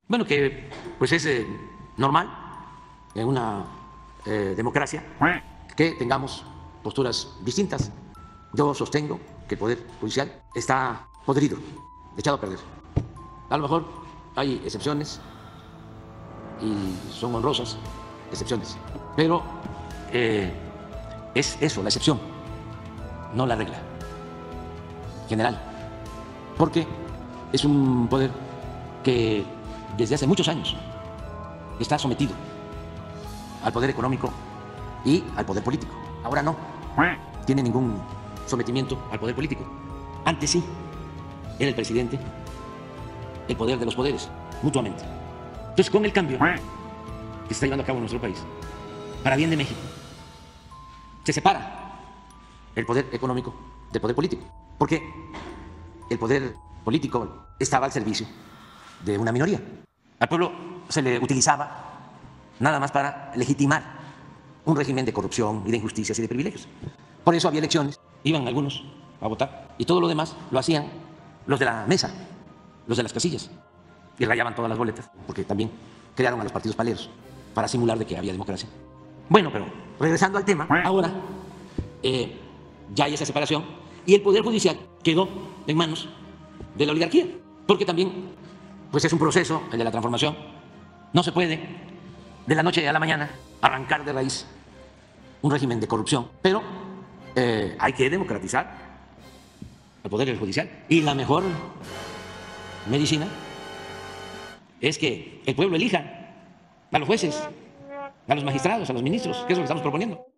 Bueno, que pues es normal en una democracia que tengamos posturas distintas. Yo sostengo que el Poder Judicial está podrido, echado a perder. A lo mejor hay excepciones y son honrosas excepciones, pero es eso, la excepción, no la regla general, porque es un poder que desde hace muchos años está sometido al poder económico y al poder político. Ahora no tiene ningún sometimiento al poder político. Antes sí, era el presidente el poder de los poderes, mutuamente. Entonces, con el cambio que se está llevando a cabo en nuestro país, para bien de México, se separa el poder económico del poder político, porque el poder político estaba al servicio de una minoría. Al pueblo se le utilizaba nada más para legitimar un régimen de corrupción y de injusticias y de privilegios. Por eso había elecciones, iban algunos a votar y todo lo demás lo hacían los de la mesa, los de las casillas, y rayaban todas las boletas, porque también crearon a los partidos paleros para simular de que había democracia. Bueno, pero regresando al tema, ahora ya hay esa separación y el Poder Judicial quedó en manos de la oligarquía, porque también pues es un proceso, el de la transformación. No se puede de la noche a la mañana arrancar de raíz un régimen de corrupción, pero hay que democratizar el Poder Judicial. Y la mejor medicina es que el pueblo elija a los jueces, a los magistrados, a los ministros, que es lo que estamos proponiendo.